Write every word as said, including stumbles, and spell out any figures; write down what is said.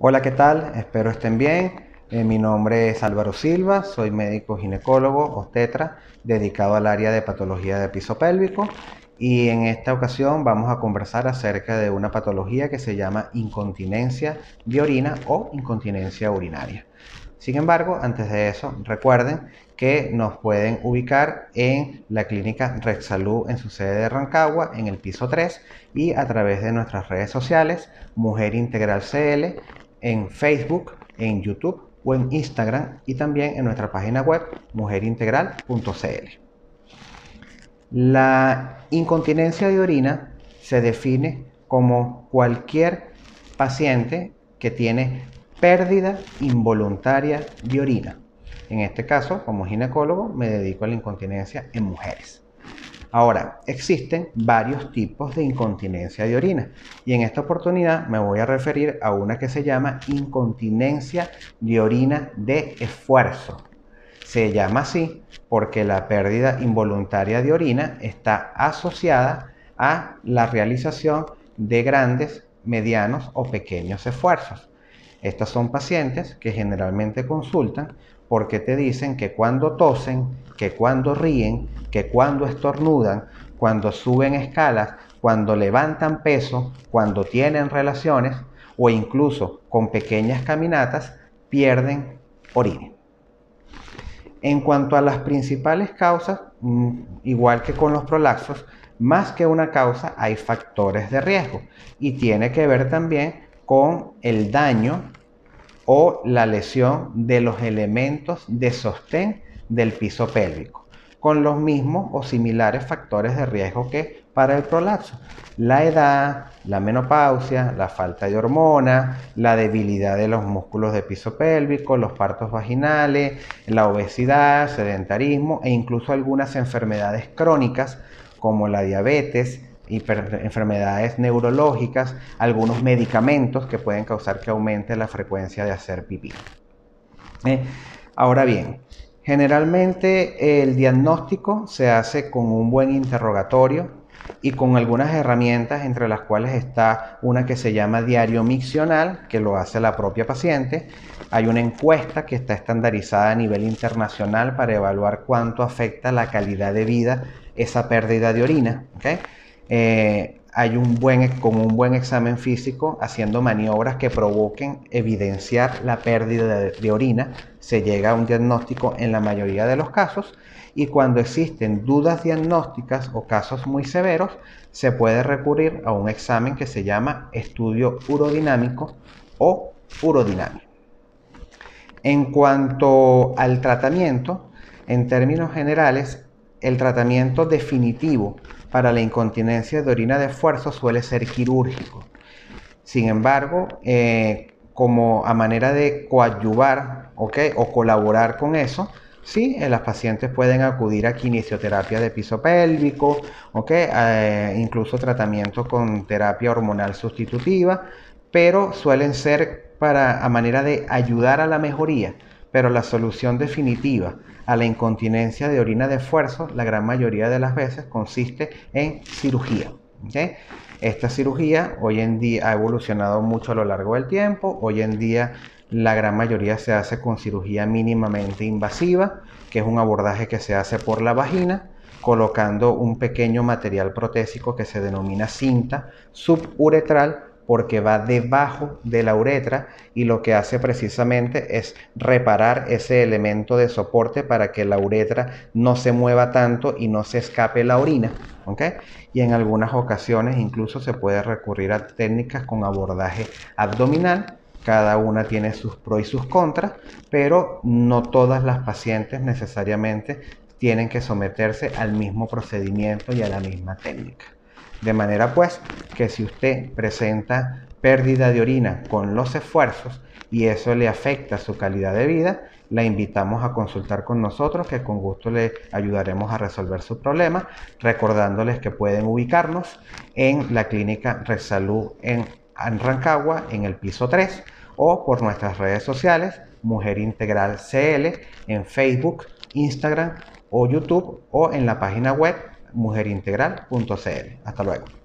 Hola, ¿qué tal? Espero estén bien. Eh, mi nombre es Álvaro Silva, soy médico ginecólogo obstetra dedicado al área de patología de piso pélvico, y en esta ocasión vamos a conversar acerca de una patología que se llama incontinencia de orina o incontinencia urinaria. Sin embargo, antes de eso, recuerden que nos pueden ubicar en la clínica Red Salud en su sede de Rancagua, en el piso tres, y a través de nuestras redes sociales, Mujer Integral C L, en Facebook, en YouTube o en Instagram, y también en nuestra página web mujer integral punto c l. La incontinencia de orina se define como cualquier paciente que tiene pérdida involuntaria de orina. En este caso, como ginecólogo, me dedico a la incontinencia en mujeres. Ahora, existen varios tipos de incontinencia de orina, y en esta oportunidad me voy a referir a una que se llama incontinencia de orina de esfuerzo. Se llama así porque la pérdida involuntaria de orina está asociada a la realización de grandes, medianos o pequeños esfuerzos. Estas son pacientes que generalmente consultan porque te dicen que cuando tosen, que cuando ríen, que cuando estornudan, cuando suben escalas, cuando levantan peso, cuando tienen relaciones o incluso con pequeñas caminatas, pierden orina. En cuanto a las principales causas, igual que con los prolapsos, más que una causa hay factores de riesgo, y tiene que ver también con el daño o la lesión de los elementos de sostén del piso pélvico, con los mismos o similares factores de riesgo que para el prolapso: la edad, la menopausia, la falta de hormonas, la debilidad de los músculos de piso pélvico, los partos vaginales, la obesidad, sedentarismo e incluso algunas enfermedades crónicas como la diabetes, enfermedades neurológicas, algunos medicamentos que pueden causar que aumente la frecuencia de hacer pipí. Eh, ahora bien, generalmente el diagnóstico se hace con un buen interrogatorio y con algunas herramientas, entre las cuales está una que se llama diario miccional, que lo hace la propia paciente. Hay una encuesta que está estandarizada a nivel internacional para evaluar cuánto afecta la calidad de vida esa pérdida de orina, ¿okay? Eh, hay un buen, con un buen examen físico, haciendo maniobras que provoquen evidenciar la pérdida de, de orina, se llega a un diagnóstico en la mayoría de los casos. Y cuando existen dudas diagnósticas o casos muy severos, se puede recurrir a un examen que se llama estudio urodinámico o urodinamia. En cuanto al tratamiento, en términos generales, el tratamiento definitivo para la incontinencia de orina de esfuerzo suele ser quirúrgico. Sin embargo, eh, como a manera de coadyuvar, ¿okay?, o colaborar con eso, sí, eh, las pacientes pueden acudir a quimioterapia de piso pélvico, ¿okay?, eh, incluso tratamiento con terapia hormonal sustitutiva, pero suelen ser para, a manera de ayudar a la mejoría. Pero la solución definitiva a la incontinencia de orina de esfuerzo, la gran mayoría de las veces, consiste en cirugía, ¿okay? Esta cirugía hoy en día ha evolucionado mucho a lo largo del tiempo. Hoy en día la gran mayoría se hace con cirugía mínimamente invasiva, que es un abordaje que se hace por la vagina, colocando un pequeño material protésico que se denomina cinta suburetral, porque va debajo de la uretra, y lo que hace precisamente es reparar ese elemento de soporte para que la uretra no se mueva tanto y no se escape la orina, ¿okay? Y en algunas ocasiones incluso se puede recurrir a técnicas con abordaje abdominal. Cada una tiene sus pros y sus contras, pero no todas las pacientes necesariamente tienen que someterse al mismo procedimiento y a la misma técnica. De manera pues que si usted presenta pérdida de orina con los esfuerzos y eso le afecta su calidad de vida, la invitamos a consultar con nosotros, que con gusto le ayudaremos a resolver su problema, recordándoles que pueden ubicarnos en la clínica Red Salud en, en Rancagua, en el piso tres, o por nuestras redes sociales, Mujer Integral C L, en Facebook, Instagram o YouTube, o en la página web mujer integral punto c l. Hasta luego.